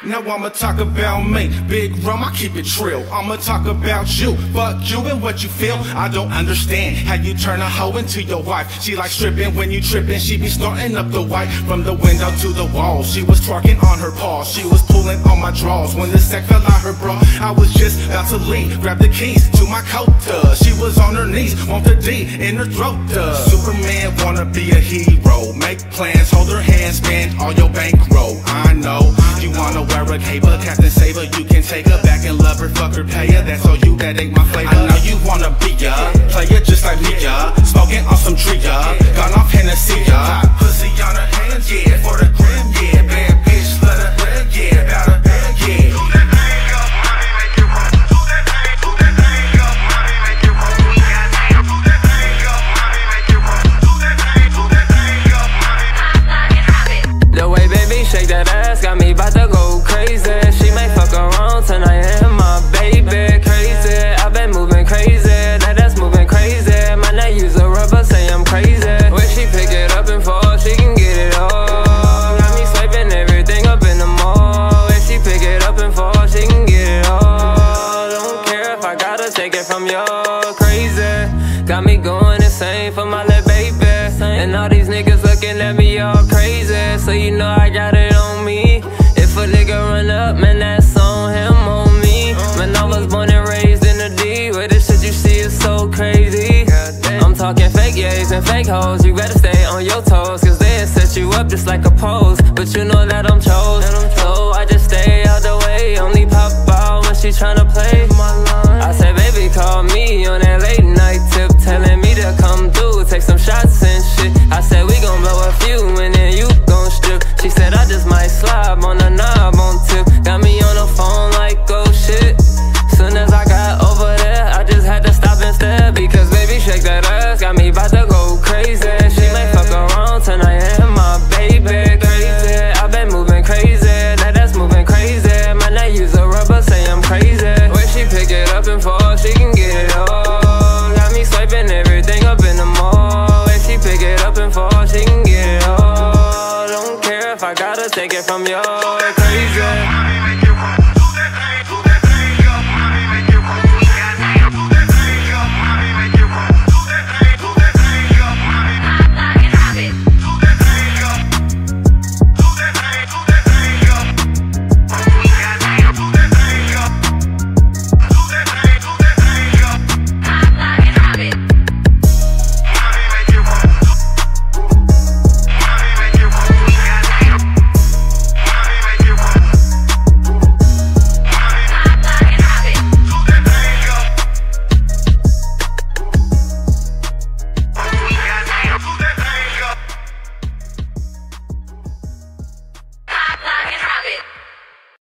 Now I'ma talk about me, big rum, I keep it trill. I'ma talk about you, fuck you and what you feel. I don't understand how you turn a hoe into your wife. She like stripping when you tripping, she be starting up the white. From the window to the wall, she was twerking on her paws. She was pulling on my drawers when the sack fell out her bra. I was just about to leave, grab the keys to my coat tub. She was on her knees, want the D in her throat tub. Superman wanna be a hero, make plans, hold her hand, spend all your bankroll. I know you wanna wear a cape, Captain Saber, you can take her back and love her, fuck her, pay her. That's all you, that ain't my flavor. I know you wanna be ya, player just like me ya, smoking on some tree ya, gone off Hennessy ya. Pussy on her hands, yeah, for the grim, yeah. Bad bitch, let her head, yeah, about her bed, yeah. Do that thing up, mommy, make it roll. Do that thing up, mommy, make it roll. Do that thing up, mommy, make it roll. Do that thing up, mommy. The way baby shake that ass got me about to go crazy. She may fuck around tonight and my baby crazy. I've been moving crazy, that's moving crazy. Might not use a rubber, say I'm crazy. When she pick it up and fall, she can get it all. Got me swiping everything up in the mall. When she pick it up and fall, she can get it all. Don't care if I gotta take it from you, crazy. Got me going insane for my little baby. And all these niggas looking at me all crazy. So you know I got it on me. If a nigga run up, man, that's on him, on me. Man, I was born and raised in the D, where this shit you see is so crazy. I'm talking fake yays and fake hoes. You better stay on your toes, cause they'll set you up just like a pose. But you know that I'm chose.